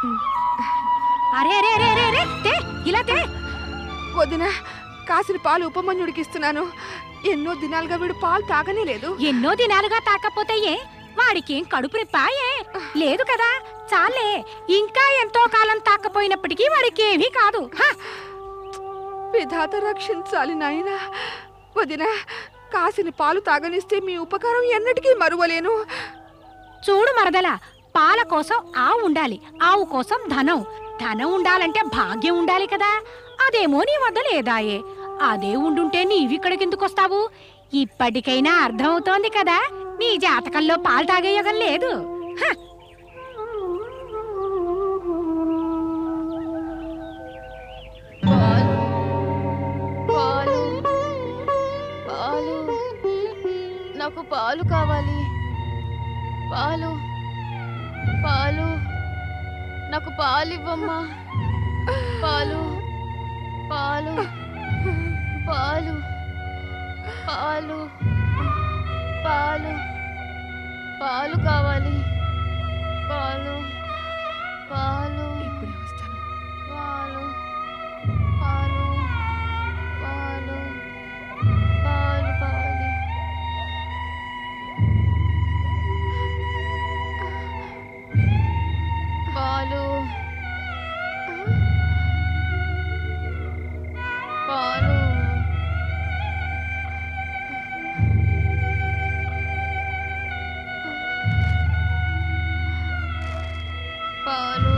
అరే అరే అరే అరే అరే తే ఇలా తే. వదిన, కాసిన పాలు ఉపమన్యుడికి ఇస్తున్నాను. ఎన్నో దినాలుగా వీడు పాలు తాగనే లేదు. ఎన్నో దినాలుగా తాకపోతే వాడికేం కడుపు రిప్పాయే లేదు కదా. చాలే, ఇంకా ఎంతో కాలం తాకపోయినప్పటికీ వాడికి ఏమీ కాదు. విధాత రక్షించాలి నాయనా. వదిన, కాసిన పాలు తాగనిస్తే మీ ఉపకారం ఎన్నటికీ మరువలేను. చూడు మరదల, పాల కోసం ఆవు ఉండాలి, ఆవు కోసం ధనం, ధనం ఉండాలంటే భాగ్యం ఉండాలి కదా. అదేమో నీ వద్ద లేదాయే. అదే ఉండుంటే నీవిక్కడికెందుకొస్తావు? ఇప్పటికైనా అర్థమవుతోంది కదా, నీ జాతకంలో పాలు తాగే యోగం లేదు. నాకు పాలు కావాలి. పాలు పాలు నాకు పాలు ఇవ్వమ్మా. పాలు పాలు పాలు పాలు పాలు పాలు కావాలి. పాలు పాలు ఇప్పుడే వస్తాను. పాలు పాలు పాలు పాలు కావాలి. పాలు పాలు పాలు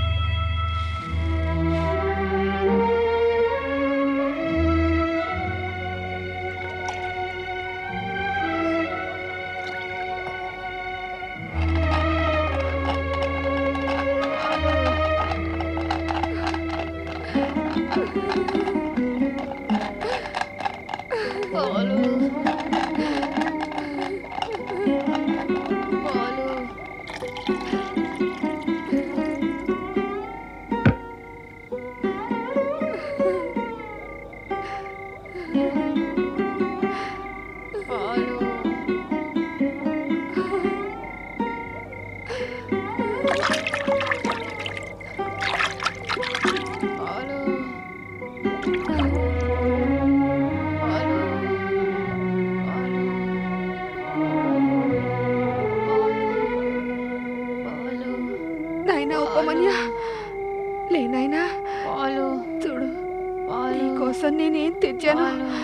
లేనాయనా, చూడు, నీకోసం నేనేం తెచ్చాను.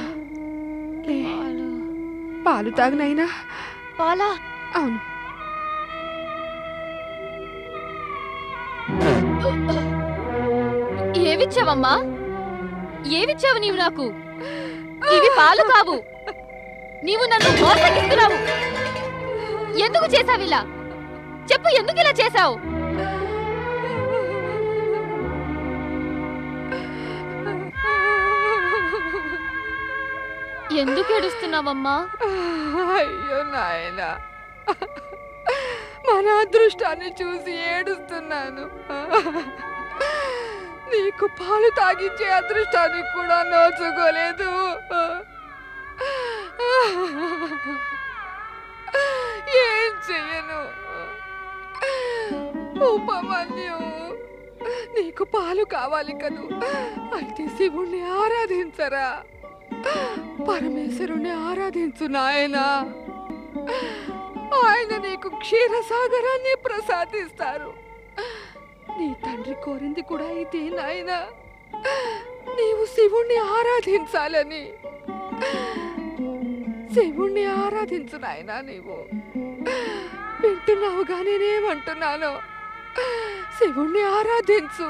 పాలు తాగునైనా. పాలా? అవును. ఏవిచ్చావమ్మా? ఏవిచ్చావు నీవు నాకు? ఇవి పాలు కావు. నీవు నన్ను మోసగిస్తున్నావు. ఎందుకు చేసావిలా? చెప్పు, ఎందుకు ఇలా చేశావు? ఎందుకు ఏడుస్తున్నావమ్మా? అయ్యో నాయనా, మన అదృష్టాన్ని చూసి ఏడుస్తున్నాను. నీకు పాలు తాగించే అదృష్టానికి కూడా నోచుకోలేదు. ఏం చెయ్యను? ఉపమన్యు, నీకు పాలు కావాలి కదూ, అయితే శివుణ్ణి ఆరాధించరా, పరమేశ్వరుణ్ణి ఆరాధించు నాయనా. ఆయన నీకు క్షీరసాగరాన్ని ప్రసాదిస్తారు. నీ తండ్రి కోరింది కూడా ఇదే నాయనా, నీవు శివుణ్ణి ఆరాధించాలని. శివుణ్ణి ఆరాధించు నాయనా. నీవు వింటున్నావుగా నేనేమంటున్నాను? శివుణ్ణి ఆరాధించు.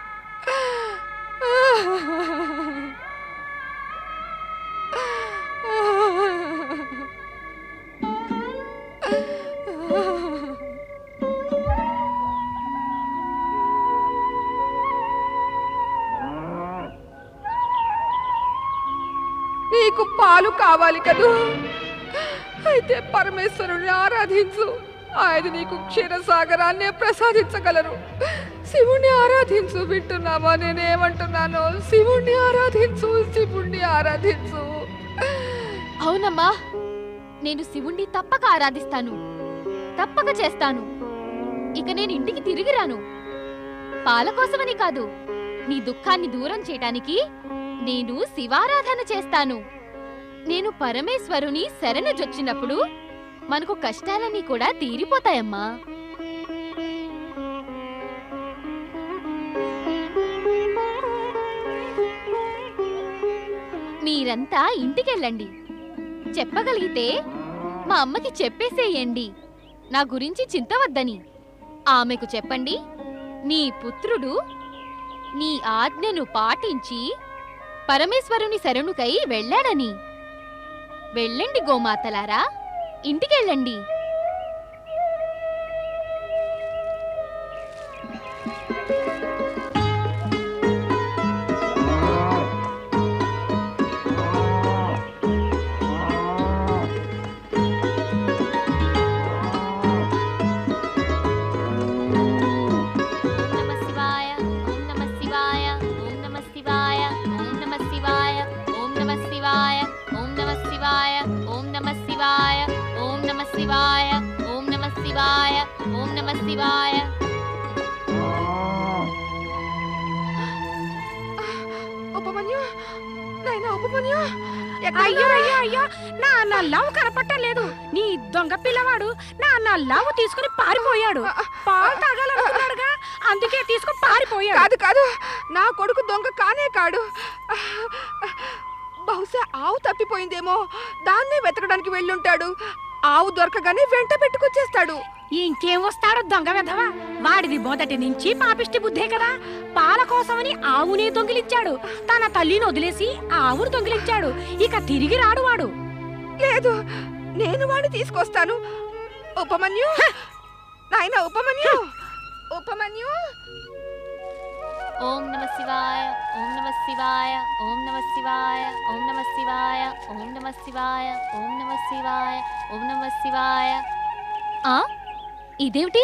నీకు పాలు కావాలి కదూ, అయితే పరమేశ్వరుని ఆరాధించు. ఆయన నీకు క్షీరసాగరాన్నే ప్రసాదించగలరు. శివుణ్ణి ఆరాధించు. వింటున్నావా నేనేమంటున్నాను? శివుణ్ణి ఆరాధించు, శివుణ్ణి ఆరాధించు. అవునమ్మా, నేను శివుణ్ణి తప్పక ఆరాధిస్తాను, తప్పక చేస్తాను. ఇక నేను ఇంటికి తిరిగి రాను. పాల కోసమని కాదు, నీ దుఃఖాన్ని దూరం చేయటానికి నేను శివారాధన చేస్తాను. నేను పరమేశ్వరుని శరణుజొచ్చినప్పుడు మనకు కష్టాలన్నీ కూడా తీరిపోతాయమ్మా. మీరంతా ఇంటికెళ్ళండి. చెప్పగలిగితే మా అమ్మకి చెప్పేసేయండి నా గురించి చింతవద్దని. ఆమెకు చెప్పండి, నీ పుత్రుడు నీ ఆజ్ఞను పాటించి పరమేశ్వరుని శరణుకై వెళ్ళాడని. వెళ్ళండి గోమాతలారా, ఇంటికెళ్ళండి. ఉపమన్యు, నాయనా ఉపమన్యు, అయ్యో అయ్యో అయ్యో, నా నల్లావు కనపట్టలేదు. నీ దొంగ పిల్లవాడు నా నల్లావు తీసుకుని పారిపోయాడు. పాలు తాగాలనుకున్నాడుగా, అందుకే తీసుకుని పారిపోయాడు. కాదు కాదు, నా కొడుకు దొంగ కానే కాడు. బహుశా ఆవు తప్పిపోయిందేమో, దాన్నే వెతకడానికి వెళ్ళుంటాడు. ఆవు దొరకగానే వెంట పెట్టుకొచ్చేస్తాడు. ఇంకేం వస్తాడు దొంగ వెధవా? వాడిది మొదటి నుంచి పాపిష్టి బుద్ధే కదా. పాల కోసమని ఆవుని దొంగిలించాడు, తన తల్లిని వదిలేసి ఆవును దొంగిలించాడు. ఇక తిరిగి రాడు వాడు. లేదు, నేను వాడిని తీసుకొస్తాను. ఉపమన్యు, నాయన ఉపమన్యు, ఉపమన్యు. ఓం నమః శివాయ, ఓం నమః శివాయ, ఓం నమః శివాయ, ఓం నమః శివాయ, ఓం నమః శివాయ, ఓం నమః శివాయ, ఓం నమః శివాయ. ఆ ఇదేమిటి?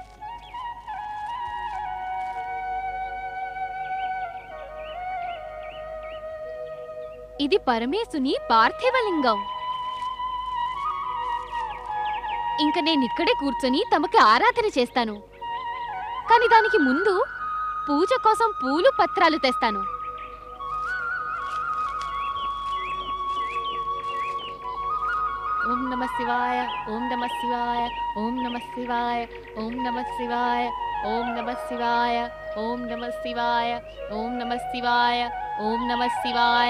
ఇది పరమేశుని పార్థివలింగం. ఇంక నేనిక్కడే కూర్చొని తమకి ఆరాధన చేస్తాను. కానీ దానికి ముందు పూజ కోసం పూలు పత్రాలు తెస్తాను. ఓం నమః శివాయ, ఓం నమః శివాయ, ఓం నమః శివాయ, ఓం నమః శివాయ, ఓం నమః శివాయ, ఓం నమః శివాయ, ఓం నమః శివాయ, ఓం నమః శివాయ.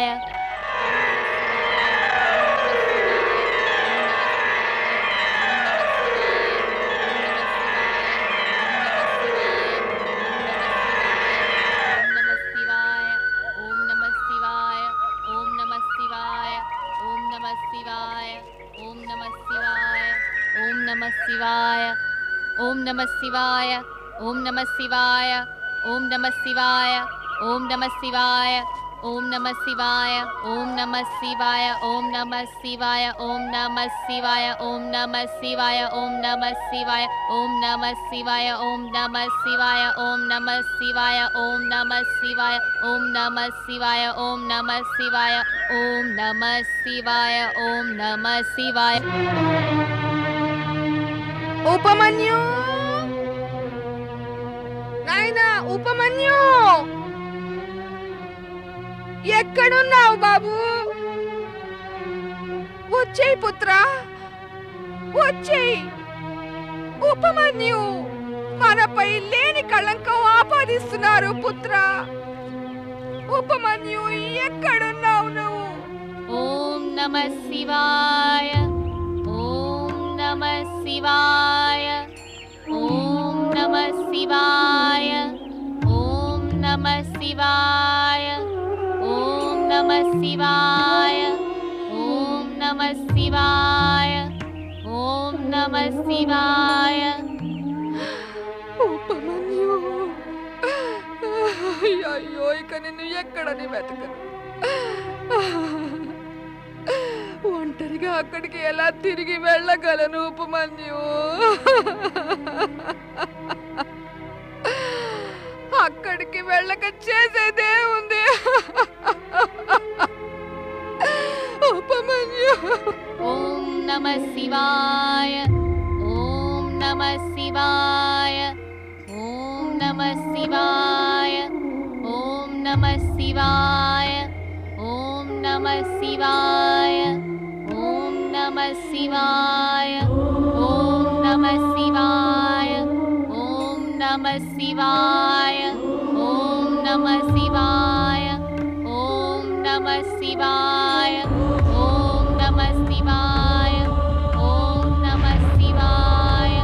ఓం నమః శివాయ, ఓం నమః శివాయ, ఓం నమః శివాయ, ఓం నమః శివాయ, ఓం నమః శివాయ, ఓం నమః శివాయ, ఓం నమః శివాయ, ఓం నమః శివాయ, ఓం నమః శివాయ, ఓం నమః శివాయ, ఓం నమః శివాయ, ఓం నమః శివాయ, ఓం నమః శివాయ, ఓం నమః శివాయ, ఓం నమః శివాయ, ఓం నమః శివాయ, ఓం నమః శివాయ, ఓం నమః శివాయ. ఉపమన్యు, నాయనా ఉపమన్యు, ఎక్కడున్నావు బాబు? వచ్చేయ్ పుత్రా, వచ్చేయ్. ఉపమన్యు, మనపై లేని కళంకం ఆపాదిస్తున్నారు పుత్రా. ఉపమన్యు, ఎక్కడున్నావు నువ్వు? ఓం నమః శివాయ, ఓం నమః శివాయ, ఓం నమః శివాయ, ఓం నమః శివాయ, ఓం నమః శివాయ, ఓం నమః శివాయ, ఓం నమః శివాయ. ఉపమన్యు, అయ్యో, ఇక నిన్ను ఎక్కడని వెతకను. ఒంటరిగా అక్కడికి ఎలా తిరిగి వెళ్ళగలను ఉపమన్యు? అక్కడికి వెళ్ళక చేసేదే ఉంది. ఉపమన్యు. ఓం నమః శివాయ, ఓం నమః శివాయ, ఓం నమః శివాయ. శివాయ ఓం నమః శివాయ ఓం నమః శివాయ ఓం నమః శివాయ ఓం నమః శివాయ ఓం నమః శివాయ ఓం నమః శివాయ ఓం నమః శివాయ ఓం నమః శివాయ ఓం నమః శివాయ.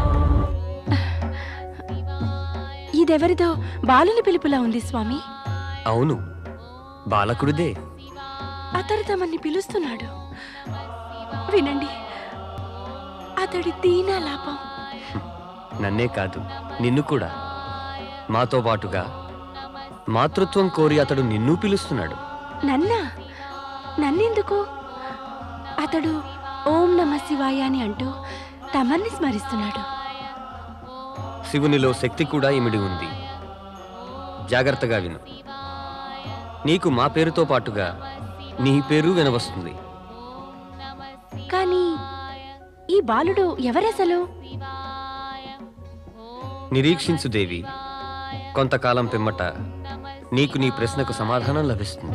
ఇదెవరిదో బాలుని పిలుపులా ఉంది స్వామి. అవును, బాలకుడిదే. అతడు తమన్ని పిలుస్తున్నాడు. వినండి, అతడి దీనాలాపం. నన్నే కాదు, నిన్ను కూడా. మాతో పాటుగా మాతృత్వం కోరి అతడు నిన్ను పిలుస్తున్నాడు. నన్నెందుకు? అతడు ఓం నమ శివాయ అని అంటూ తమన్ని స్మరిస్తున్నాడు. శివునిలో శక్తి కూడా ఇమిడి ఉంది. జాగ్రత్తగా విను. నీకు మా పేరుతో పాటుగా నీ పేరు వినవస్తుంది. కానీ ఈ బాలుడు ఎవరసలు? నిరీక్షించు దేవి. కొంతకాలం పిమ్మట నీకు నీ ప్రశ్నకు సమాధానం లభిస్తుంది.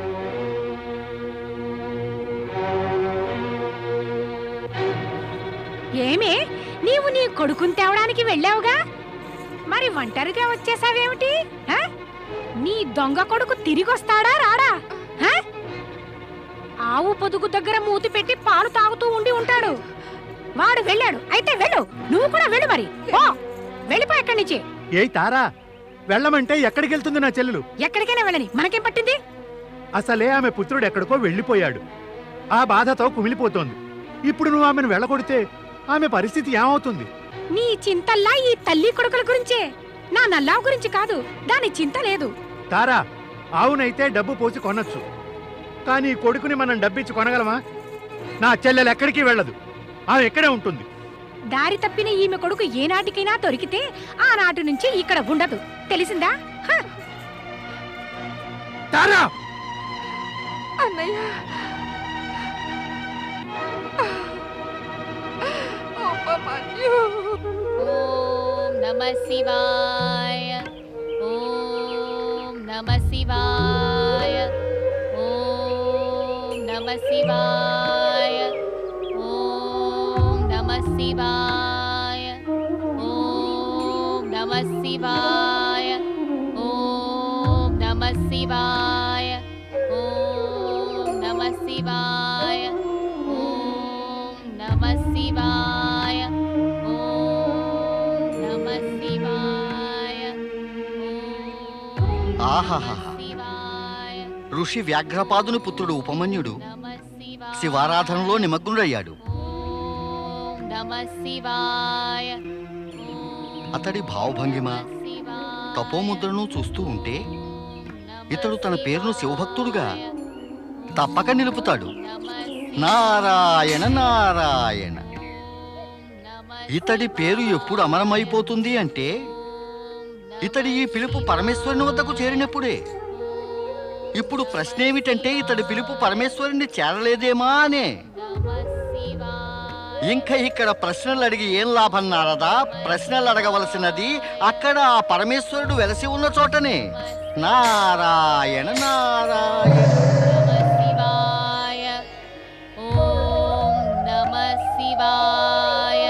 ఏమే, నీవు నీ కొడుకుని తేవడానికి వెళ్ళావుగా, మరి ఒంటరిగా వచ్చేసావేమిటి? హ? నీ దొంగ కొడుకు తిరిగొస్తాడా రాడా? హ? ఆవు పొదుగు దగ్గర మూతి పెట్టి పాలు తాగుతూ ఉండి ఉంటాడు. వాడు వెళ్ళాడు, అయితే వెళ్ళు. నువ్వు కూడా వెళ్ళు. మరి ఓ వెళ్ళిపో ఎక్కడి నుంచి. ఏ తారా, వెళ్ళమంటే ఎక్కడికి వెళ్తుంది నా చెల్లెలు? ఎక్కడికైనా వెళ్ళని, మనకేం పట్టింది? అసలే ఆమె పుత్రుడు ఎక్కడికో వెళ్ళిపోయాడు. ఆ బాధతో కుమిలిపోతోంది. ఇప్పుడు నువ్వు ఆమెను వెళ్ళగొడితే ఆమె పరిస్థితి ఏమవుతుంది? నీ చింతల్లా ఈ తల్లి కొడుకుల గురించే, నా నల్లావు గురించి కాదు. దాని చింత లేదు. తారా, ఆవునైతే డబ్బు పోసి కొనొచ్చు, కానీ కొడుకుని మనం డబ్బిచ్చి కొనగలమా? నా చెల్లెలు ఎక్కడికి వెళ్ళదు, ఆమె ఎక్కడే ఉంటుంది. దారి తప్పిన ఈమె కొడుకు ఏనాటికైనా దొరికితే ఆనాటి నుంచి ఇక్కడ ఉండదు. తెలిసిందా? హ! తారా, అన్నయ్య, ఉపమన్యు. ఓం నమః శివాయ ఓం నమః శివాయ ఓం నమః శివాయ ఓం నమః శివాయ ఓం నమః శివాయ ఓం నమః శివాయ ఓం నమః శివాయ ఓం నమః శివాయ ఓం నమః శివాయ ఓం ఆహాహా! శివాయ ఋషి వ్యాఘ్రపాదుని పుత్రుడు ఉపమన్యుడు నమః శివాయ శివారాధనలో నిమగ్నుడయ్యాడు. ఓం నమః శివాయ అతడి భావభంగిమ, తపోముద్రను చూస్తూ ఉంటే ఇతడు తన పేరును శివభక్తుడుగా తప్పక నిలుపుతాడు. నారాయణ నారాయణ. ఇతడి పేరు ఎప్పుడు అమరమైపోతుంది అంటే ఇతడి ఈ పిలుపు పరమేశ్వరుని వద్దకు చేరినప్పుడే. ఇప్పుడు ప్రశ్న ఏమిటంటే ఇతడి పిలుపు పరమేశ్వరుని చేరలేదేమా అనే. ఇంకా ఇక్కడ ప్రశ్నలు అడిగి ఏం లాభం నారదా? ప్రశ్నలు అడగవలసినది అక్కడ ఆ పరమేశ్వరుడు వెలసి ఉన్న చోటనే. నారాయణ నారాయణ. శివాయ ఓం నమః శివాయ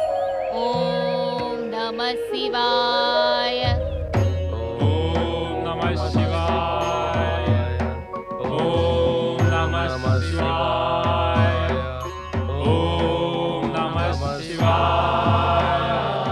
ఓం నమః శివాయ ఓం నమః శివాయ ఓం నమః శివాయ ఓం నమః శివాయ.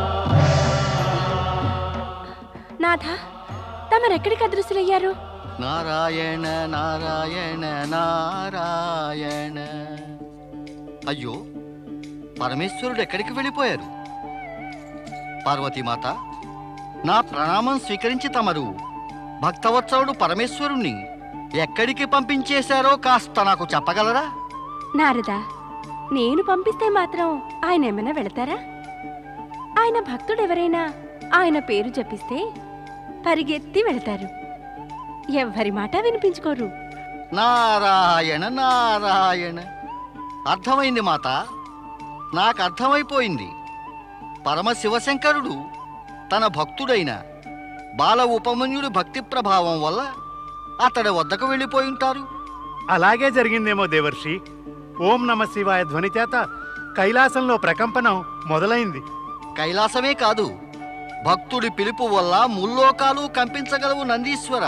నాథ, తమరెక్కడికి అదృశ్యులయ్యారు? నారాయణ నారాయణ నారాయణ. అయ్యో, పరమేశ్వరుడు ఎక్కడికి వెళ్ళిపోయారు? పార్వతీమాత, నా ప్రణామం స్వీకరించి తమరు భక్తవత్సలుడు పరమేశ్వరుణ్ణి ఎక్కడికి పంపించేశారో కాస్త నాకు చెప్పగలరా? నారదా, నేను పంపిస్తే మాత్రం ఆయన ఏమైనా వెళతారా? ఆయన భక్తుడెవరైనా ఆయన పేరు జపిస్తే పరిగెత్తి వెళతారు. ఎవ్వరి మాట వినిపించుకోరు. నారాయణ నారాయణ. అర్థమైంది మాత, నాకు అర్థమైపోయింది. పరమశివశంకరుడు తన భక్తుడైన బాల ఉపమన్యుడి భక్తి ప్రభావం వల్ల అతడి వద్దకు వెళ్ళిపోయి ఉంటారు. అలాగే జరిగిందేమో దేవర్షి. ఓం నమ శివాయ ధ్వని చేత కైలాసంలో ప్రకంపనం మొదలైంది. కైలాసమే కాదు, భక్తుడి పిలుపు వల్ల ముల్లోకాలు కంపించగలవు నందీశ్వర.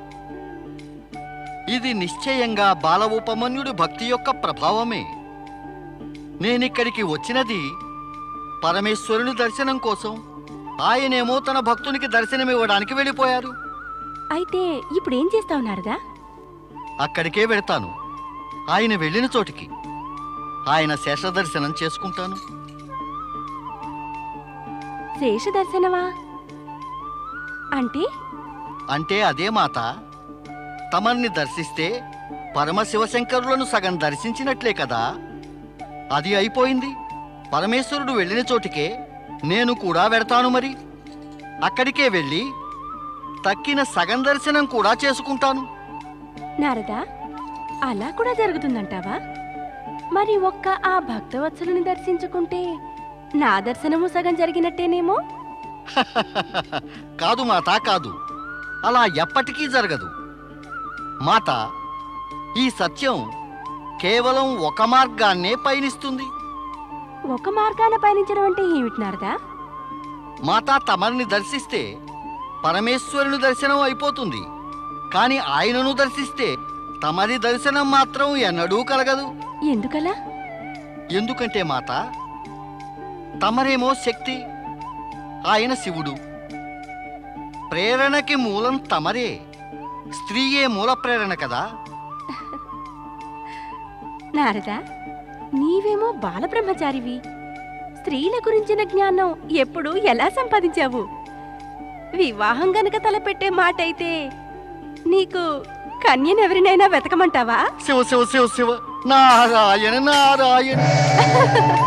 ఇది నిశ్చయంగా బాల ఉపమన్యుడి భక్తి యొక్క ప్రభావమే. నేనిక్కడికి వచ్చినది పరమేశ్వరుని దర్శనం కోసం. ఆయనేమో తన భక్తునికి దర్శనమివ్వడానికి వెళ్ళిపోయారు. అయితే ఇప్పుడు ఏం చేస్తావు నారదా? అక్కడికే వెళ్తాను, ఆయన వెళ్ళిన చోటికి. ఆయన శేష దర్శనం చేసుకుంటాను. శేష దర్శనమా అంటే? అంటే అదే మాత, తమర్ని దర్శిస్తే పరమశివశంకరులను సగం దర్శించినట్లే కదా. అది అయిపోయింది. పరమేశ్వరుడు వెళ్ళిన చోటికే నేను కూడా వెడతాను. మరి అక్కడికే వెళ్ళి తక్కిన సగం దర్శనం కూడా చేసుకుంటాను. నారదా, అలా కూడా జరుగుతుందంటావా? మరి ఒక్క ఆ భక్తవత్సలుని దర్శించుకుంటే నా దర్శనము సగం జరిగినట్టేనేమో? కాదు మాత, కాదు. అలా ఎప్పటికీ జరగదు మాత. ఈ సత్యం కేవలం ఒక మార్గాన్నే పయనిస్తుంది. ఒక మార్గాన పయనించడం అంటే ఏమిటి నారదా? మాత, తమరిని దర్శిస్తే పరమేశ్వరుని దర్శనం అయిపోతుంది. కానీ ఆయనను దర్శిస్తే తమరి దర్శనం మాత్రం ఎన్నడూ కలగదు. ఎందుకలా? ఎందుకంటే మాత, తమరేమో శక్తి, ఆయన శివుడు. ప్రేరణకి మూలం తమరే. స్త్రీయే మూల ప్రేరణ కదా. నారదా, నీవేమో బాలబ్రహ్మచారివి. స్త్రీల గురించిన జ్ఞానం ఎప్పుడు ఎలా సంపాదించావు? వివాహం గనక తలపెట్టే మాట అయితే నీకు కన్యనెవరినైనా వెతకమంటావా? శివ శివ శివ శివ, నారాయణ నారాయణ.